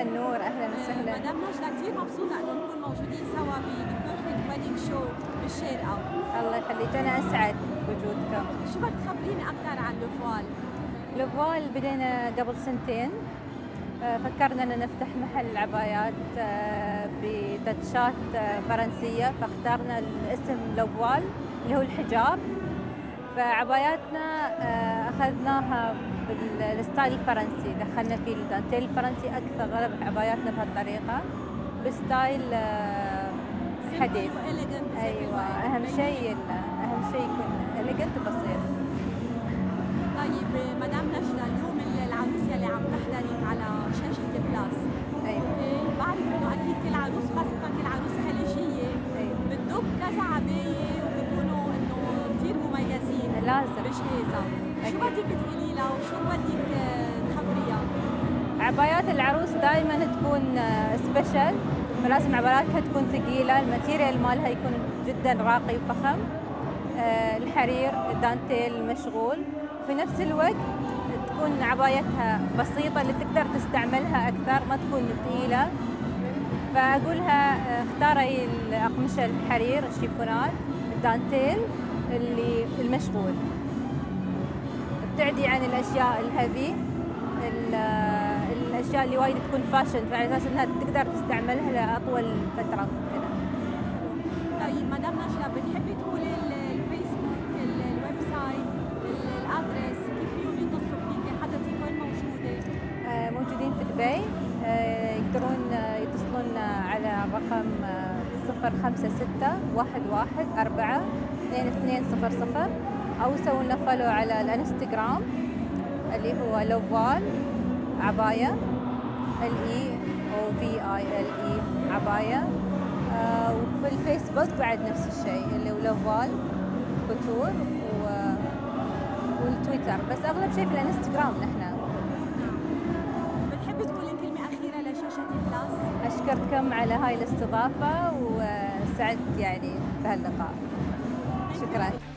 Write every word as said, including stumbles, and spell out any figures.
النور، اهلا وسهلا. مدام نجلة كثير مبسوطة انه نكون موجودين سوا ببيرفكت ويدنج شو بالشارقة. الله يخليك، انا اسعد بوجودكم. شو بدك تخبريني اكثر عن لوفوال؟ لوفوال بدينا قبل سنتين، فكرنا ان نفتح محل عبايات بتاتشات فرنسيه، فاخترنا الاسم لوفوال اللي هو الحجاب. فعباياتنا اخذناها بالستايل الفرنسي، دخلنا فيه الدانتيل الفرنسي اكثر، غلب عباياتنا بهالطريقه بستايل حديث. ايوه، اهم شيء اهم شيء يكون اليجنت وبسيط. طيب مدام نجلة، اليوم العروسه اللي عم تحضري على شاشه بلاس، ايوه اوكي، بعرف انه اكيد كل عروس، خاصه كل عروس خليجيه، ايوه بتدب كذا عبايه وبيكونوا انه كثير مميزين لازم بجهازها. شو بدك تقولي لها وشو بدك تخبريها؟ عبايات العروس دائما تكون سبيشل، فلازم عباياتها تكون ثقيله، الماتيريال مالها يكون جدا راقي وفخم، الحرير الدانتيل المشغول، في نفس الوقت تكون عبايتها بسيطة اللي تقدر تستعملها أكثر، ما تكون ثقيلة. فأقولها اختاري الأقمشة الحرير، الشيفونات، الدانتيل اللي المشغول، ابتعدي عن الأشياء الهيفي، الأشياء اللي وايد تكون فاشن، على أساس أنها تقدر تستعملها لأطول فترة ممكنة. طيب مدام نجلة، بتحبي تقولي الفيسبوك، الويب سايت، الادرس، كيف فيهم يتصلوا فيكي؟ حضرتك وين موجودة؟ آه موجودين في دبي، آه يقدرون يتصلون على رقم صفر خمسة ستة واحد واحد أربعة اثنين اثنين صفر صفر، أو يسوون لنا فولو على الانستغرام اللي هو لوفوال عباية، ال اي او في اي ال اي عباية. آه وفي الفيسبوك بعد نفس الشيء اللي هو لوفوال كوتور، و... والتويتر، بس اغلب شيء في الانستغرام نحن. بتحبي تقولي كلمة أخيرة لشاشة بلاس؟ اشكركم على هاي الاستضافة، وسعدت يعني بهاللقاء. شكرا.